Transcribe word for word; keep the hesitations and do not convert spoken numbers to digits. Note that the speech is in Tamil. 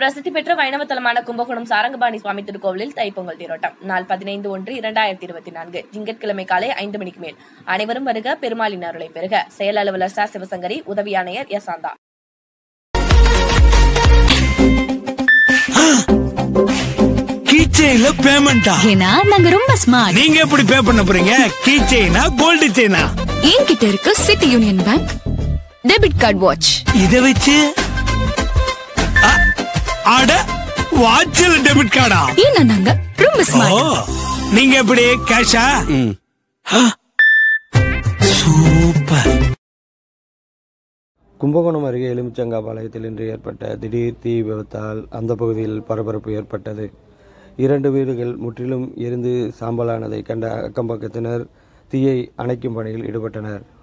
பிரசித்தி பெற்ற வைணவ தலமான கும்பகோணம் சாரங்கபாணி சுவாமி திருக்கோவிலில் தைப்பொங்கல் தேரோட்டம் நாள் பதினைந்து ஒன்று இரண்டாயிரத்தி இருபத்தி நான்கு திங்கட்கிழமை காலை ஐந்து மணிக்கு மேல். அனைவரும் வருக, பெருமாளின் அருளை பெறுக. செயல் அலுவலர் ச சிவசங்கரி, உதவி ஆணையர் எஸ் ஆந்தா. கீச்செயின்ல பேமெண்டா? ஏன்னா நாங்க ரொம்ப ஸ்மார்ட். நீங்க எப்படி பே பண்ண போறீங்க? கீச்செயினா கோல்டு செயினா? என்கிட்ட இருக்கு city union bank debit card watch. இத வச்சு ஆட வாட்ச்ல டெபிட் கார்டா? ஏன்னா நாங்க ரொம்ப ஸ்மார்ட். நீங்க எப்படி கேஷா? சூப்பர். கும்பகோணம் அருகே எலுமிச்சங்காபாளையத்தில் இன்று ஏற்பட்ட திடீர் தீ விபத்தால் அந்த பகுதியில் பரபரப்பு ஏற்பட்டது. இரண்டு வீடுகள் முற்றிலும் எரிந்து சாம்பலானதை கண்ட அக்கம்பக்கத்தினர் தீயை அணைக்கும் பணியில் ஈடுபட்டனர்.